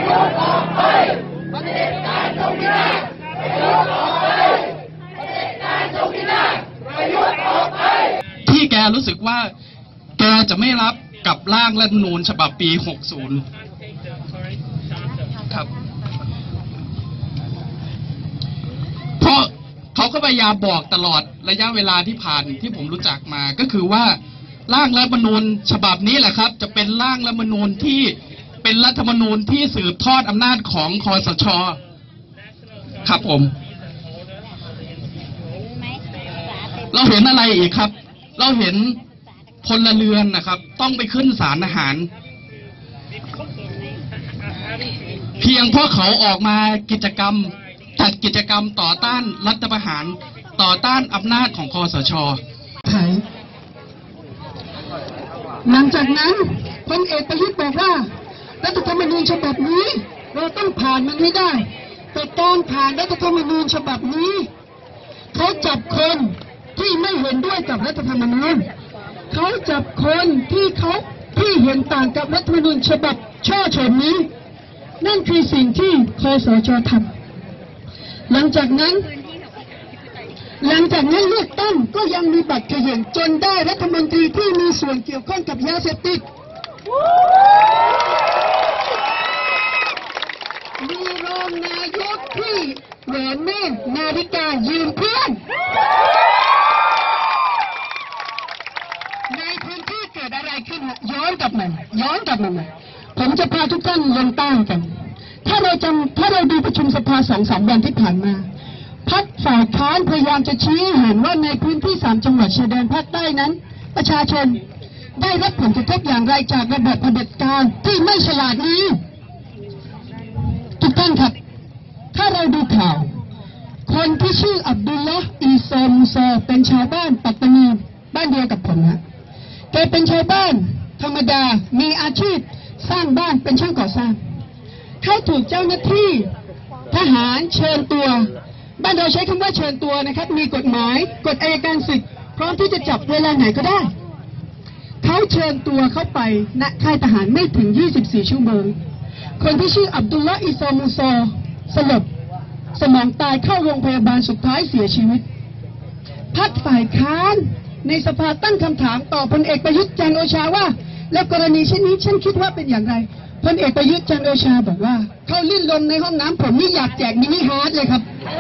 ที่แกรู้สึกว่าแกจะไม่รับกับร่างรัฐธรรมนูญฉบับปี 60 ครับ เพราะเขาก็พยายามบอกตลอดระยะเวลาที่ผ่านที่ผมรู้จักมาก็คือว่าร่างรัฐธรรมนูญฉบับนี้แหละครับจะเป็นร่างรัฐธรรมนูญที่เป็นรัฐธรรมนูญที่สืบทอดอำนาจของคสช.ครับผมเราเห็นอะไรอีกครับเราเห็นพลเรือนนะครับต้องไปขึ้นศาลทหารเพียงเพราะเขาออกมากิจกรรมจัดกิจกรรมต่อต้านรัฐประหารต่อต้านอำนาจของคสช. หลังจากนั้นพลเอกประยุทธ์บอกว่ารัฐธรรมนูญฉบับนี้เราต้องผ่านมันให้ได้แต่การผ่านรัฐธรรมนูญฉบับนี้เขาจับคนที่ไม่เห็นด้วยกับรัฐธรรมนูญเขาจับคนที่เห็นต่างกับรัฐธรรมนูญฉบับช่อฉนนี้นั่นคือสิ่งที่คสช.ทำหลังจากนั้นเลือกตั้งก็ยังมีบัตรเขย่งจนได้รัฐมนตรีที่มีส่วนเกี่ยวข้องกับยาเสพติดมีรองนายกที่แหวนแม่นนาฬิกายืมเพื่อนในพื้นที่เกิดอะไรขึ้นย้อนกลับมาผมจะพาทุกท่านลงใต้กันถ้าเราดูประชุมสภา2-3 วันที่ผ่านมาพรรคฝ่ายค้านพยายามจะชี้เห็นว่าในพื้นที่3 จังหวัดชายแดนภาคใต้นั้นประชาชนได้รับผลกระทบอย่างไรจากระบบเผด็จการที่ไม่ฉลาดนี้ทุกท่านครับถ้าเราดูข่าวคนที่ชื่ออับดุลละห์ อีซอ มูซาเป็นชาวบ้านปัตตานีบ้านเดียวกับผมนะแกเป็นชาวบ้านธรรมดามีอาชีพสร้างบ้านเป็นช่างก่อสร้างเขาถูกเจ้าหน้าที่ทหารเชิญตัวบ้านเราใช้คำว่าเชิญตัวนะครับมีกฎหมายกฎอัยการศึกพร้อมที่จะจับเวลาไหนก็ได้เขาเชิญตัวเข้าไปณค่ายทหารไม่ถึง24 ชั่วโมงคนที่ชื่ออับดุลละห์ อีซอ มูซาสลบสมองตายเข้าโรงพยาบาลสุดท้ายเสียชีวิตพรรคฝ่ายค้านในสภาตั้งคำถามต่อพลเอกประยุทธ์จันทร์โอชาว่าแล้วกรณีเช่นนี้ฉันคิดว่าเป็นอย่างไรพลเอกประยุทธ์จันทร์โอชาบอกว่าเขาลื่นลมในห้องน้ำผมนี่อยากแจกมินิฮาร์ทเลยครับ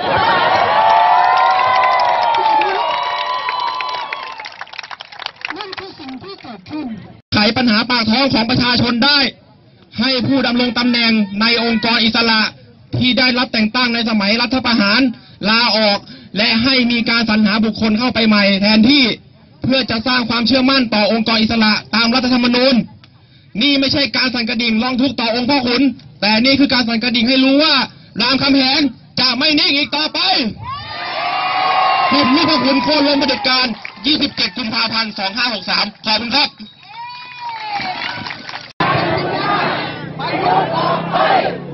นั่นคือสิ่งที่เกิดขึ้นไขปัญหาปากท้องของประชาชนได้ให้ผู้ดำรงตำแหน่งในองค์กรอิสระที่ได้รับแต่งตั้งในสมัยรัฐประหารลาออกและให้มีการสรรหาบุคคลเข้าไปใหม่แทนที่เพื่อจะสร้างความเชื่อมั่นต่อองค์กรอิสระตามรัฐธรรมนูญนี่ไม่ใช่การสั่นกระดิ่งร้องทุกข์ต่อองค์พ่อขุนแต่นี่คือการสั่นกระดิ่งให้รู้ว่ารามคำแหงจะไม่นิ่งอีกต่อไปกลุ่มลูกพ่อขุนโค่นล้มเผด็จการ27 กุมภาพันธ์ 2563ขอบคุณครับ